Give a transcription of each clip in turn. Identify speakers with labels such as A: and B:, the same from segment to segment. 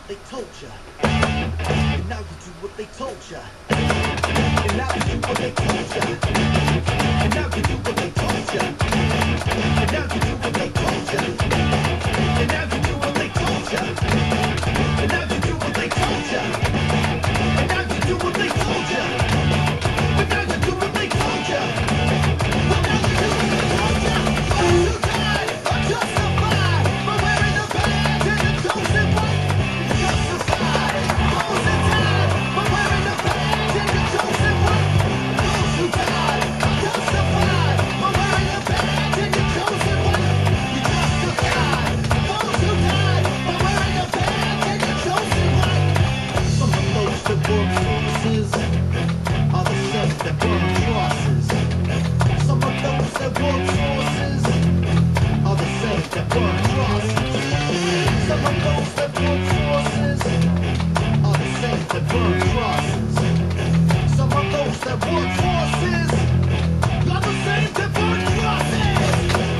A: what they told ya. And now you do what they told ya. And now you do what they told ya. And now you do what they told ya. And now you do what they told ya. And now you do what they told ya. And now you do what they told ya. And now you do what they told ya. And now you do what they told ya. And now you do what they told ya. Those who died are justified for wearing the badge and the chosen one. Justified. Those who died for wearing the badge and the chosen one. Those who died are justified for wearing the badge and the chosen one. You're justified. Those who died for wearing the badge and the chosen one. Some of those that wore crosses are the same that burn crosses. Some of those that wore crosses are the same that burn crosses. Some of those that wore crosses are the same that burn crosses. Some of those that wore crosses are the same that burn crosses.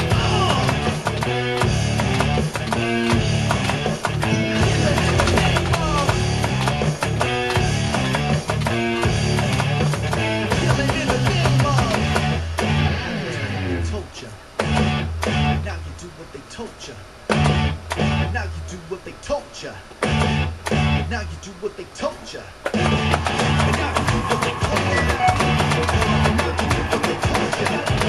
A: Killing in the name of. Told ya. Now you do what they told ya. Now you do what they told ya. Now you do what they told ya. And now you do what they told ya. And now you do what they told ya.